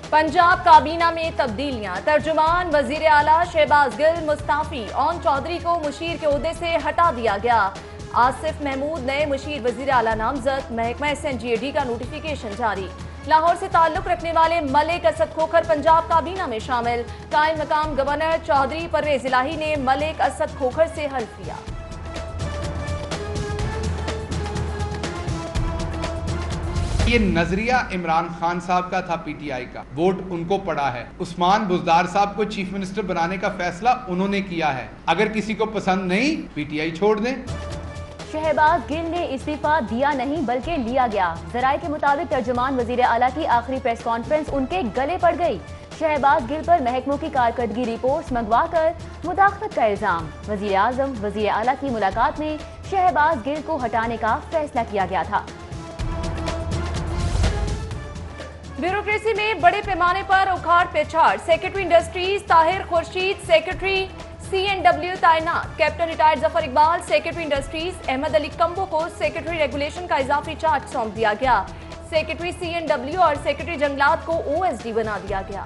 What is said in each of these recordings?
पंजाब काबीना में तब्दीलियां, तर्जुमान वजीर आला शहबाज गिल मुस्ताफी, ओन चौधरी को मुशीर के ओहदे से हटा दिया गया। आसिफ महमूद नए मुशीर वजीर आला नामजद, महकमा SNGAD का नोटिफिकेशन जारी। लाहौर से ताल्लुक रखने वाले मलिक असद खोखर पंजाब काबीना में शामिल। कायम मकाम गवर्नर चौधरी परवेज इलाही ने मलिक असद खोखर से हल्फ लिया। ये नजरिया इमरान खान साहब का था, PTI का वोट उनको पड़ा है। उस्मान बुजदार साहब को चीफ मिनिस्टर बनाने का फैसला उन्होंने किया है। अगर किसी को पसंद नहीं, PTI छोड़ दें। शहबाज गिल ने इस्तीफा दिया नहीं बल्कि लिया गया। जराये के मुताबिक तर्जुमान वजीर आला की आखिरी प्रेस कॉन्फ्रेंस उनके गले पड़ गई। शहबाज गिल पर महकमों की कारकर्दगी रिपोर्ट्स मंगवा कर मुदाखलत का इल्जाम। वजीर आजम वजीर आला की मुलाकात में शहबाज गिल को हटाने का फैसला किया गया था। ब्यूरोक्रेसी में बड़े पैमाने पर उखाड़ पेछाड़, secretary industries Tahir Khurshid secretary CNW तैनात। Captain retired Zafar Iqbal secretary industries, Ahmad Ali Kamboh को सेक्रेटरी रेगुलेशन का इजाफी चार्ज सौंप दिया गया। सेक्रेटरी CNW और सेक्रेटरी जंगलात को OSD बना दिया गया।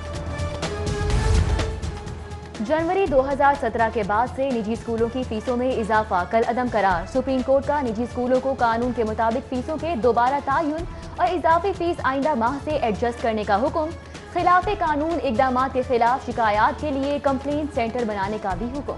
जनवरी 2017 के बाद से निजी स्कूलों की फीसों में इजाफा कल अदम करार। सुप्रीम कोर्ट का निजी स्कूलों को कानून के मुताबिक फीसों के दोबारा तायुन और इजाफी फीस आइंदा माह से एडजस्ट करने का हुक्म। खिलाफे कानून इकदामात के खिलाफ शिकायत के लिए कंप्लेंट सेंटर बनाने का भी हुक्म।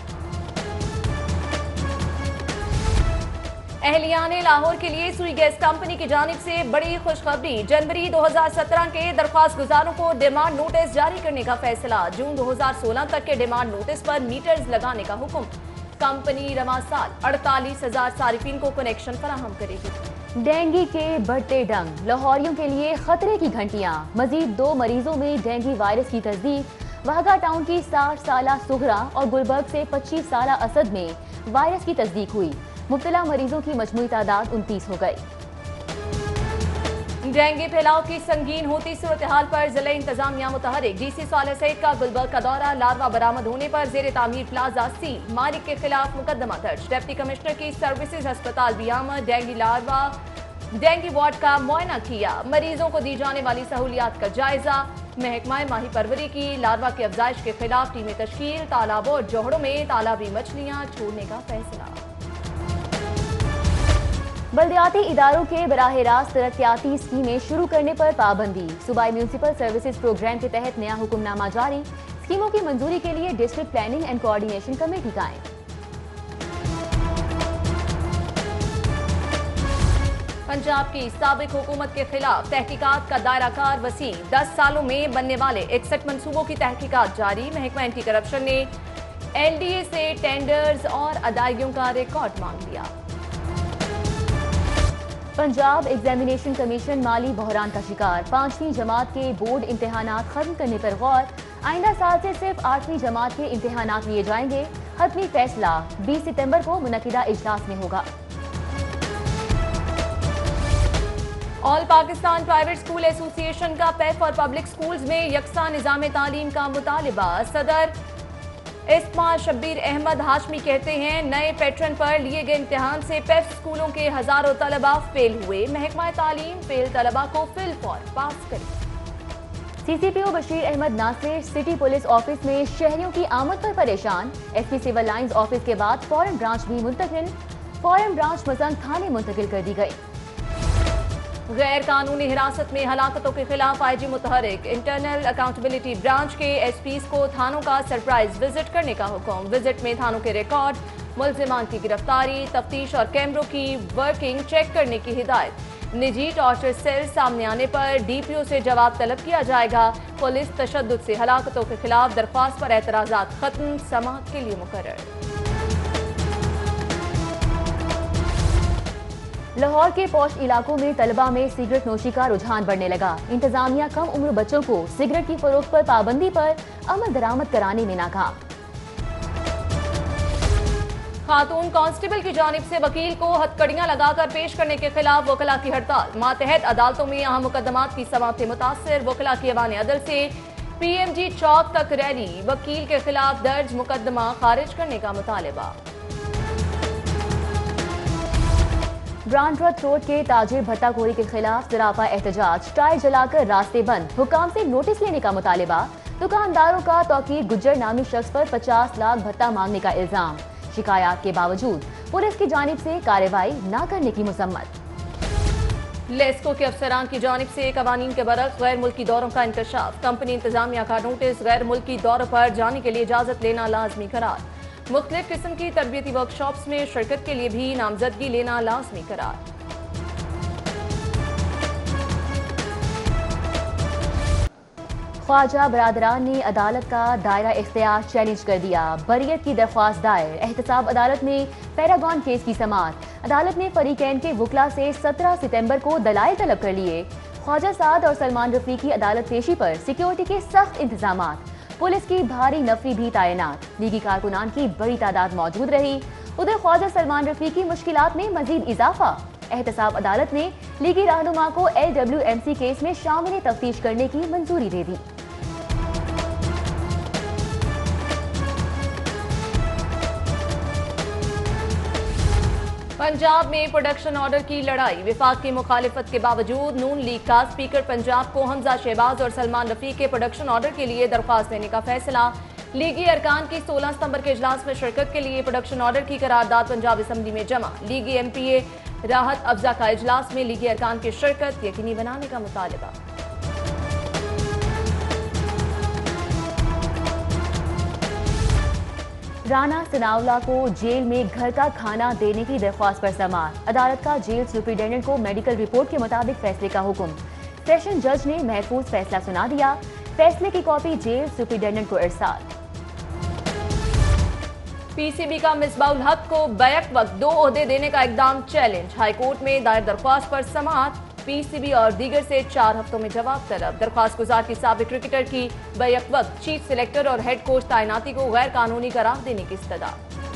अहलियाने लाहौर के लिए सुई गैस कंपनी की जानिब से बड़ी खुशखबरी। जनवरी 2017 के दरख्वास्त गुजारों को डिमांड नोटिस जारी करने का फैसला। जून 2016 तक के डिमांड नोटिस पर मीटर्स लगाने का हुक्म। कंपनी रवा साल 48,000 सारिफिन को कनेक्शन फराहम करेगी। डेंगू के बढ़ते डंग, लाहौरियों के लिए खतरे की घंटियां। मजीद 2 मरीजों में डेंगू वायरस की तस्दीक। वहगा टाउन की 60 साला सुहरा और गुलबर्ग से 25 साला असद में वायरस की तस्दीक हुई। मुब्तला मरीजों की मजमूई तादाद 29 हो गई। डेंगू फैलाव की संगीन होती सूरत हाल पर जिला इंतजामिया मुतहरिक। DC साले सईद का गुलबर्ग का दौरा, लार्वा बरामद होने पर जेर तामीर प्लाजा सील। मालिक के खिलाफ मुकदमा दर्ज। डिप्टी कमिश्नर की सर्विसेज अस्पताल भी आमद। डेंगू वार्ड का मुआयना किया। मरीजों को दी जाने वाली सहूलियात का जायजा। महकमा माही परवरी की लार्वा की अफजाइश के खिलाफ टीमें तश्कील। तालाबों और जोहड़ों में तालाबी मछलियां छोड़ने का फैसला। बल्दियाती इदारों के बराह रास्त तरक्याती स्कीमें शुरू करने पर पाबंदी। सूबाई म्यूनसिपल सर्विसेज प्रोग्राम के तहत नया हुक्मनामा जारी। स्कीमों की मंजूरी के लिए district planning and coordination committee कायम। पंजाब की साबिक हुकूमत के खिलाफ तहकीकात का दायरा कार वसी। 10 सालों में बनने वाले 61 मनसूबों की तहकीकात जारी। महकमा एंटी करप्शन ने LDA से टेंडर्स और अदायगियों का रिकॉर्ड मांग लिया। पंजाब एग्जामिनेशन कमीशन माली बहरान का शिकार। 5वीं जमात के बोर्ड इम्तिहानात खत्म करने पर गौर। आइंदा साल से सिर्फ 8वीं जमात के इम्तिहानात लिए जाएंगे। हतमी फैसला 20 सितंबर को मुनकिदा इजलास में होगा। All Pakistan private school association का पैफ और पब्लिक स्कूल्स में यकसा निजाम तालीम का मुतालिबा। सदर इस्मा शब्बीर अहमद हाशमी कहते हैं, नए पैटर्न पर लिए गए इम्तिहान से पैफ स्कूलों के हजारों तलबा फेल हुए। महकमा तालीम फेल तलबा को फिल फॉर पास करे। CCPO Bashir Ahmad Nasir city police office में शहरियों की आमद पर परेशान। SP सिविल लाइंस ऑफिस के बाद फॉरेन ब्रांच भी मुंतकिल। फॉरेन ब्रांच मसंद थाने मुंतकिल कर दी गई। गैर कानूनी हिरासत में हलाकतों के खिलाफ IG मुतहरिक। इंटरनल अकाउंटेबिलिटी ब्रांच के SPs को थानों का सरप्राइज विजिट करने का हुक्म। विजिट में थानों के रिकॉर्ड, मुल्जिमान की गिरफ्तारी, तफ्तीश और कैमरों की वर्किंग चेक करने की हिदायत। निजी टॉर्चर सेल सामने आने पर DPO से जवाब तलब किया जाएगा। पुलिस तशद्दुद से हलाकतों के खिलाफ दरख्वास्त पर एतराजात खत्म, समाअत के लिए मुकर्रर। लाहौर के पौश इलाकों में तलबा में सिगरेट नोशी का रुझान बढ़ने लगा। इंतजामिया कम उम्र बच्चों को सिगरेट की फरोख्त पर पाबंदी पर अमल दरामद कराने में नाकाम। खातून कांस्टेबल की जानिब से वकील को हथकड़ियां लगाकर पेश करने के खिलाफ वकला की हड़ताल। मातहत अदालतों में अहम मुकदमात की समाअत से मुतासिर। वकला की अवान अदल से PMG चौक तक रैली। वकील के खिलाफ दर्ज मुकदमा खारिज करने का मुतालिबा। ब्रांडरथ रोड के ताजिर भत्ताखोरी के खिलाफ सरापा एहतजाज, टायर जलाकर रास्ते बंद, हुकाम से नोटिस लेने का मुतालिबा। दुकानदारों का तौकीर गुज्जर नामी शख्स पर 50 लाख भत्ता मांगने का इल्जाम। शिकायत के बावजूद पुलिस की जानिब से कार्रवाई न करने की मुसम्मत। लेस्को के अफसरान की जानिब से कवानीन के बरक्स गैर मुल्की दौरों का इंकशाफ। कंपनी इंतजामिया का नोटिस, गैर मुल्की दौरों पर जाने के लिए इजाजत लेना लाजमी करार। मुख्तलिफ किस्म की तरबियती वर्कशॉप्स में शिरकत के लिए भी नामजदगी लेना लाजमी करार। ख्वाजा बरादरान ने अदालत का दायरा इख्तियार चैलेंज कर दिया। बरियत की दरख्वास्त दायर, एहतसाब अदालत में पैरागॉन केस की समाअत। अदालत ने फरीकैन के वकला से 17 सितंबर को दलाइल तलब कर लिए। ख्वाजा साद और सलमान रफी की अदालत पेशी पर सिक्योरिटी के सख्त इंतजामात। पुलिस की भारी नफरी भी तैनात। लीगी कारकुनान की बड़ी तादाद मौजूद रही। उधर ख्वाजा सलमान रफी की मुश्किलात में मजीद इजाफा। एहतसाब अदालत ने लीगी रहनुमा को LWMC केस में शामिल तफ्तीश करने की मंजूरी दे दी। पंजाब में प्रोडक्शन ऑर्डर की लड़ाई, विफाक की मुखालिफत के बावजूद नून लीग का स्पीकर पंजाब को हमजा शहबाज और सलमान रफी के प्रोडक्शन ऑर्डर के लिए दरख्वास्त देने का फैसला। लीगी अरकान की 16 सितंबर के इजलास में शिरकत के लिए प्रोडक्शन ऑर्डर की करारदाद पंजाब असम्बली में जमा। लीगी MPA राहत अफजा का इजलास में लीगी अरकान की शिरकत यकीनी बनाने का मुतालिबा। राना सनाउल्लाह को जेल में घर का खाना देने की दरख्वास्त पर समाअत। अदालत का जेल सुपरिटेंडेंट को मेडिकल रिपोर्ट के मुताबिक फैसले का हुक्म। सेशन जज ने महफूज फैसला सुना दिया। फैसले की कॉपी जेल सुपरिटेंडेंट को इरसाल। PCB का मिसबाउल हक को बैक वक्त 2 ओहदे देने का इकदाम चैलेंज। हाईकोर्ट में दायर दरख्वास्त पर समाअत। PCB और दीगर से 4 हफ्तों में जवाब तलब। दरख्वास्त गुजार की साबिक क्रिकेटर की बैक वक्त चीफ सिलेक्टर और हेड कोच तैनाती को गैर कानूनी करार देने की इस्तदा।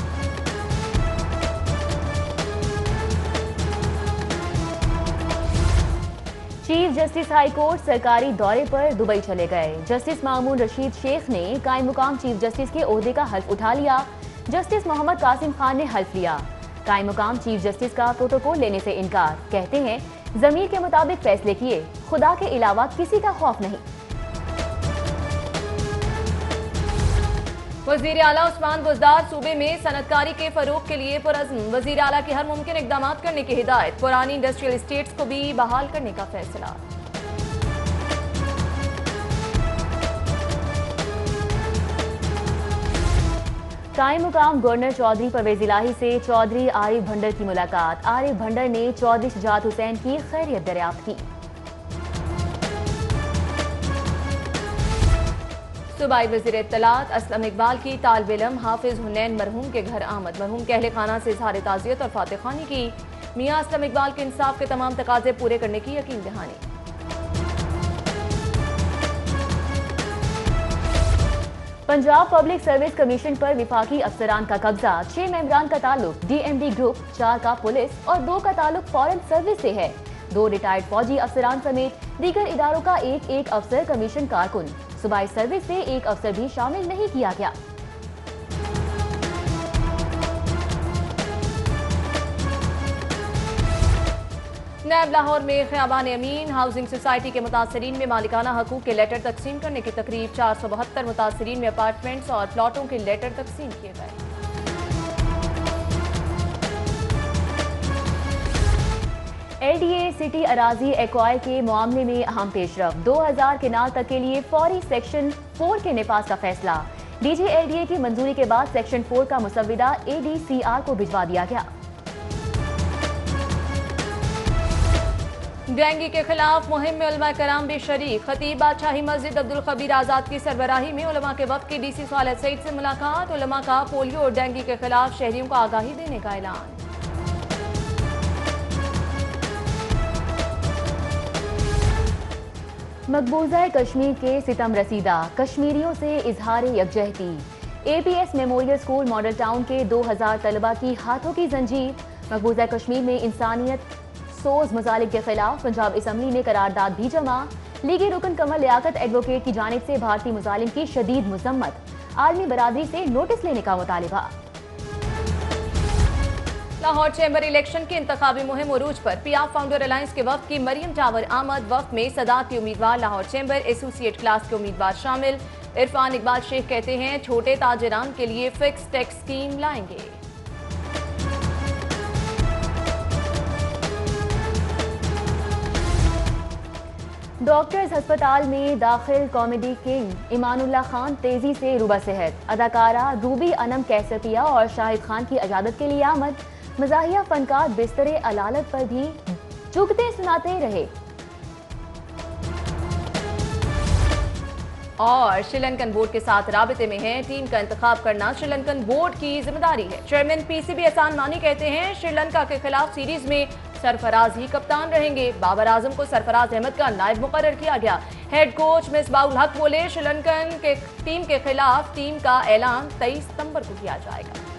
चीफ जस्टिस हाई कोर्ट सरकारी दौरे पर दुबई चले गए। जस्टिस मामून रशीद शेख ने कायम मुकाम चीफ जस्टिस के ओहदे का हल्फ उठा लिया। जस्टिस मोहम्मद कासिम खान ने हल्फ लिया। कायम मुकाम चीफ जस्टिस का प्रोटोकॉल लेने से इनकार। कहते हैं जमीर के मुताबिक फैसले किए, खुदा के अलावा किसी का खौफ नहीं। वजीर आला उस्मान बुज़दार सूबे में सनतकारी के फरोग के लिए पुरअज़्म। वजीर आला की हर मुमकिन इकदाम करने की हिदायत। पुरानी इंडस्ट्रियल स्टेट्स को भी बहाल करने का फैसला। कायम मुकाम गवर्नर चौधरी परवेज इलाही से चौधरी आरिफ भंडर की मुलाकात। आरिफ भंडर ने चौधरी शुजात हुसैन की खैरियत दरियाफ्त की। सूबाई वज़ीर इत्तलात असलम इकबाल की तालिब इल्म हाफिज हुनैन मरहूम के घर आमद। मरहूम के अहले खाना से इज़हार ताज़ियत और फातिह खानी की। मियां असलम इकबाल के इंसाफ के तमाम तकाजे पूरे करने की यकीन दहानी। पंजाब पब्लिक सर्विस कमीशन पर विफाकी अफसरान का कब्जा। 6 मेंबरान का ताल्लुक DMD ग्रुप, 4 का पुलिस और 2 का ताल्लुक फॉरेन सर्विस से है। 2 रिटायर्ड फौजी अफसरान समेत दीगर इदारों का एक अफसर कमीशन कारकुन। सूबाई सर्विस से 1 अफसर भी शामिल नहीं किया गया। नैब लाहौर में ख़ियाबान अमीन हाउसिंग सोसाइटी के मुतासरीन में मालिकाना हकूक़ के लेटर तकसीम करने की तकरीब। 472 मुतासरीन में अपार्टमेंट्स और प्लॉटों के लेटर तकसीम किए गए। LDA सिटी अराजी एक्वायर के मामले में अहम पेशरफ। 2000 केनाल तक के लिए फौरी सेक्शन 4 के निफाज का फैसला। DG LDA की मंजूरी के बाद सेक्शन 4 का मुसव्विदा ADCR को भिजवा दिया गया। डेंगू के खिलाफ मुहिम में उलमा कराम भी शरीक। खतीब बादशाही मस्जिद अब्दुल खबीर आजाद की सरबराही में उलमा के वक्त की DC सालिद सईद से मुलाकात। उलमा का पोलियो और डेंगू के खिलाफ शहरियों को आगाही देने का ऐलान। मकबूजा कश्मीर के सितम रसीदा, कश्मीरियों से इजहार यकजहती। APS memorial school model town के 2000 तलबा की हाथों की जंजीर। मकबूजा कश्मीर में इंसानियत सोज मजालिक के खिलाफ पंजाब असम्बली में करारदाद भी जमा। लीगी रुकन कमल लियाकत एडवोकेट की जानिब से भारतीय मुजालिम की शदीद मजम्मत। आलमी बरादरी से नोटिस लेने का मुतालिबा। लाहौर चैम्बर इलेक्शन की इंतखाबी मुहिम उरूज पर पीआफ फाउंडर अलायंस के वफ्द की मरियम जावर आमद। वफ्द में सदारती उम्मीदवार, लाहौर चैम्बर एसोसिएट क्लास के उम्मीदवार शामिल। इरफान इकबाल शेख कहते हैं छोटे ताजिरान के लिए फिक्स टैक्स स्कीम लाएंगे। डॉक्टर्स अस्पताल में दाखिल कॉमेडी किंग ईमानुल्लाह खान तेजी से रुबा सेहत। अदाकारा रूबी अनम कैसरतिया और शाहिद खान की इजाजत के लिए आमद। मज़ाहिया फनकार बिस्तरे अलालत पर भी चुगते सुनाते रहे। और श्रीलंकन बोर्ड के साथ राबिते में है, टीम का इंतखाब करना श्रीलंकन बोर्ड की जिम्मेदारी है। चेयरमैन पीसीबी एहसान मानी कहते हैं श्रीलंका के खिलाफ सीरीज में सरफराज ही कप्तान रहेंगे। बाबर आजम को सरफराज अहमद का नायब मुकर्रर किया गया। हेड कोच मिसबाउल हक बोले श्रीलंकन के टीम के खिलाफ टीम का ऐलान 23 सितंबर को किया जाएगा।